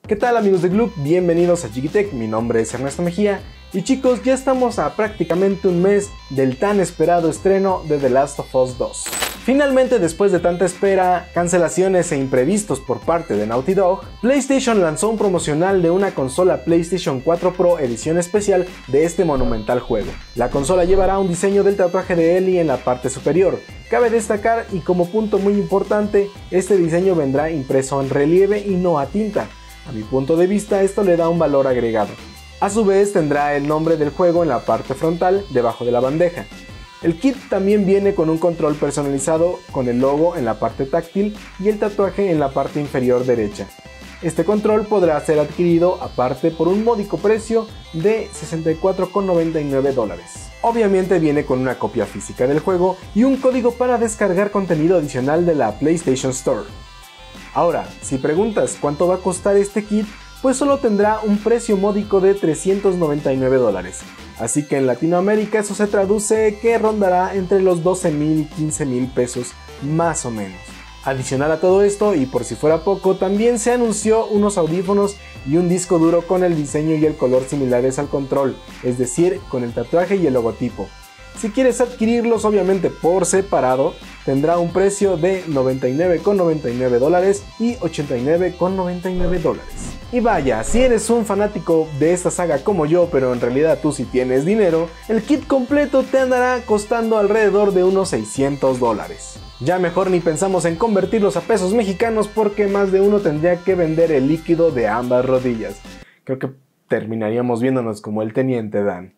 ¿Qué tal amigos de Gloop? Bienvenidos a Jigitech, mi nombre es Ernesto Mejía y chicos, ya estamos a prácticamente un mes del tan esperado estreno de The Last of Us 2. Finalmente, después de tanta espera, cancelaciones e imprevistos por parte de Naughty Dog, PlayStation lanzó un promocional de una consola PlayStation 4 Pro edición especial de este monumental juego. La consola llevará un diseño del tatuaje de Ellie en la parte superior. Cabe destacar, y como punto muy importante, este diseño vendrá impreso en relieve y no a tinta. A mi punto de vista, esto le da un valor agregado. A su vez, tendrá el nombre del juego en la parte frontal, debajo de la bandeja. El kit también viene con un control personalizado con el logo en la parte táctil y el tatuaje en la parte inferior derecha. Este control podrá ser adquirido aparte por un módico precio de $64,99. Obviamente viene con una copia física del juego y un código para descargar contenido adicional de la PlayStation Store. Ahora, si preguntas cuánto va a costar este kit, pues solo tendrá un precio módico de $399. Así que en Latinoamérica eso se traduce que rondará entre los 12,000 y 15,000 pesos más o menos. Adicional a todo esto, y por si fuera poco, también se anunció unos audífonos y un disco duro con el diseño y el color similares al control, es decir, con el tatuaje y el logotipo. Si quieres adquirirlos obviamente por separado, tendrá un precio de $99,99 y $89,99. Y vaya, si eres un fanático de esta saga como yo, pero en realidad tú sí tienes dinero, el kit completo te andará costando alrededor de unos $600. Ya mejor ni pensamos en convertirlos a pesos mexicanos porque más de uno tendría que vender el líquido de ambas rodillas. Creo que terminaríamos viéndonos como el Teniente Dan.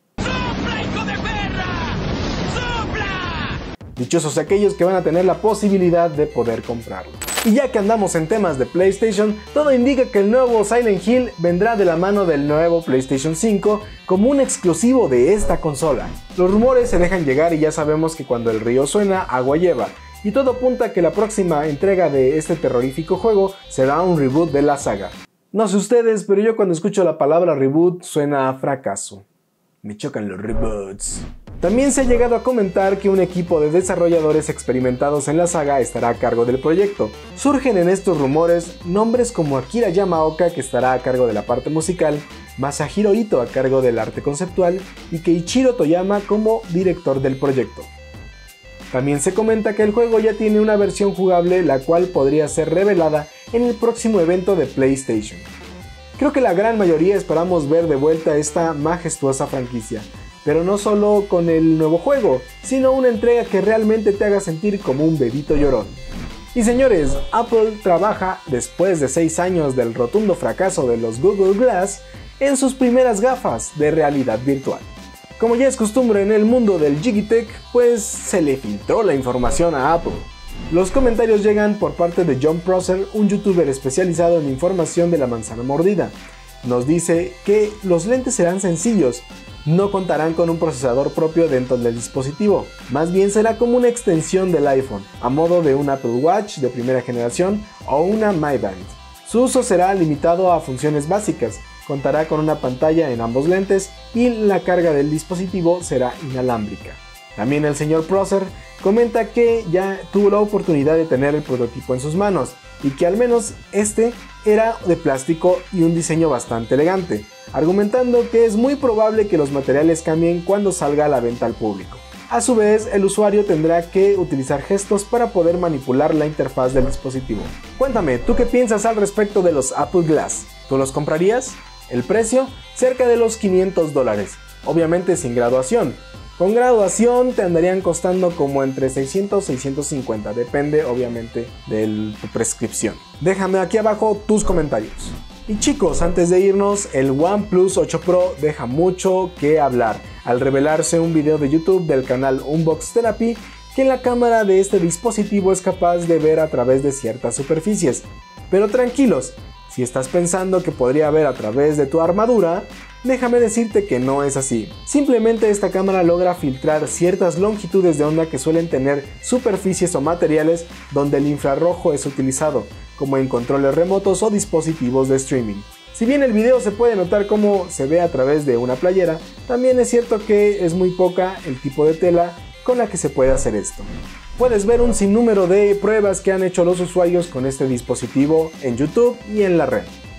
Dichosos aquellos que van a tener la posibilidad de poder comprarlo. Y ya que andamos en temas de PlayStation, todo indica que el nuevo Silent Hill vendrá de la mano del nuevo PlayStation 5 como un exclusivo de esta consola. Los rumores se dejan llegar y ya sabemos que cuando el río suena, agua lleva. Y todo apunta a que la próxima entrega de este terrorífico juego será un reboot de la saga. No sé ustedes, pero yo cuando escucho la palabra reboot suena a fracaso. Me chocan los reboots. También se ha llegado a comentar que un equipo de desarrolladores experimentados en la saga estará a cargo del proyecto. Surgen en estos rumores nombres como Akira Yamaoka, que estará a cargo de la parte musical, Masahiro Ito a cargo del arte conceptual y Keiichiro Toyama como director del proyecto. También se comenta que el juego ya tiene una versión jugable, la cual podría ser revelada en el próximo evento de PlayStation. Creo que la gran mayoría esperamos ver de vuelta esta majestuosa franquicia, pero no solo con el nuevo juego, sino una entrega que realmente te haga sentir como un bebito llorón. Y señores, Apple trabaja, después de 6 años del rotundo fracaso de los Google Glass, en sus primeras gafas de realidad virtual. Como ya es costumbre en el mundo del Jigitech, pues se le filtró la información a Apple. Los comentarios llegan por parte de John Prosser, un youtuber especializado en información de la manzana mordida. Nos dice que los lentes serán sencillos, no contarán con un procesador propio dentro del dispositivo, más bien será como una extensión del iPhone, a modo de un Apple Watch de primera generación o una Mi Band. Su uso será limitado a funciones básicas, contará con una pantalla en ambos lentes y la carga del dispositivo será inalámbrica. También el señor Prosser comenta que ya tuvo la oportunidad de tener el prototipo en sus manos y que al menos este era de plástico y un diseño bastante elegante, argumentando que es muy probable que los materiales cambien cuando salga a la venta al público. A su vez, el usuario tendrá que utilizar gestos para poder manipular la interfaz del dispositivo. Cuéntame, ¿tú qué piensas al respecto de los Apple Glass? ¿Tú los comprarías? El precio, cerca de los $500, obviamente sin graduación. Con graduación te andarían costando como entre 600 y 650, depende obviamente de tu prescripción. Déjame aquí abajo tus comentarios. Y chicos, antes de irnos, el OnePlus 8 Pro deja mucho que hablar al revelarse un video de YouTube del canal Unbox Therapy que la cámara de este dispositivo es capaz de ver a través de ciertas superficies. Pero tranquilos, si estás pensando que podría ver a través de tu armadura, déjame decirte que no es así. Simplemente esta cámara logra filtrar ciertas longitudes de onda que suelen tener superficies o materiales donde el infrarrojo es utilizado, como en controles remotos o dispositivos de streaming. Si bien el video se puede notar cómo se ve a través de una playera, también es cierto que es muy poca el tipo de tela con la que se puede hacer esto. Puedes ver un sinnúmero de pruebas que han hecho los usuarios con este dispositivo en YouTube y en la red.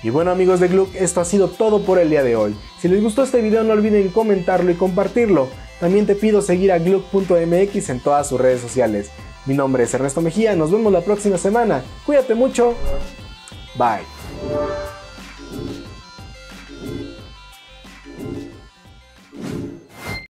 Y bueno amigos de Gluck, esto ha sido todo por el día de hoy. Si les gustó este video no olviden comentarlo y compartirlo. También te pido seguir a Gluck.mx en todas sus redes sociales. Mi nombre es Ernesto Mejía, nos vemos la próxima semana. Cuídate mucho. Bye.